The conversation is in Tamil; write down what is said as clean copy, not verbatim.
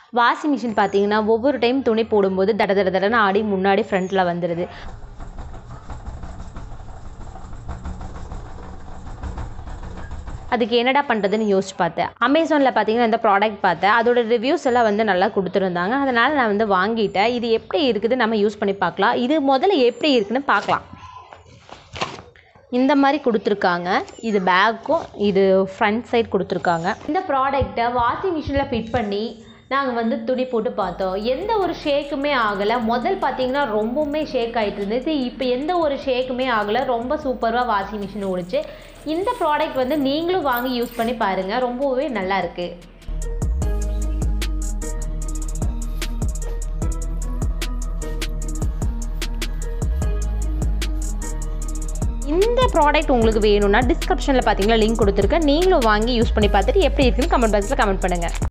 வாஷிங் மிஷின் பார்த்தீங்கன்னா ஒவ்வொரு டைம் துணி போடும்போது தட தட தடன்னு ஆடி முன்னாடி ஃப்ரண்ட்டில் வந்துடுது. அதுக்கு என்னடா பண்ணுறதுன்னு யோசிச்சு பார்த்தேன். அமேசானில் பார்த்தீங்கன்னா இந்த ப்ராடக்ட் பார்த்தேன். அதோட ரிவ்யூஸ் எல்லாம் வந்து நல்லா கொடுத்துருந்தாங்க. அதனால் நான் வந்து வாங்கிட்டேன். இது எப்படி இருக்குது நம்ம யூஸ் பண்ணி பார்க்கலாம். இது முதல்ல எப்படி இருக்குன்னு பார்க்கலாம். இந்த மாதிரி கொடுத்துருக்காங்க. இது பேக்கும் இது ஃப்ரண்ட் சைட் கொடுத்துருக்காங்க. இந்த ப்ராடக்ட்டை வாஷிங் மிஷினில் ஃபிட் பண்ணி நாங்கள் வந்து துணி போட்டு பார்த்தோம். எந்த ஒரு ஷேக்குமே ஆகலை. முதல் பார்த்தீங்கன்னா ரொம்பவுமே ஷேக் ஆகிட்டு இருந்துச்சு. இப்போ எந்த ஒரு ஷேக்குமே ஆகலை. ரொம்ப சூப்பராக வாஷிங் மிஷின் ஓடிச்சு. இந்த ப்ராடக்ட் வந்து நீங்களும் வாங்கி யூஸ் பண்ணி பாருங்கள். ரொம்பவே நல்லா இருக்குது. இந்த ப்ராடக்ட் உங்களுக்கு வேணும்னா டிஸ்கிரிப்ஷனில் பார்த்தீங்கன்னா லிங்க் கொடுத்துருக்கேன். நீங்களும் வாங்கி யூஸ் பண்ணி பார்த்துட்டு எப்படி இருக்குன்னு கமெண்ட் பாக்ஸில் கமெண்ட் பண்ணுங்கள்.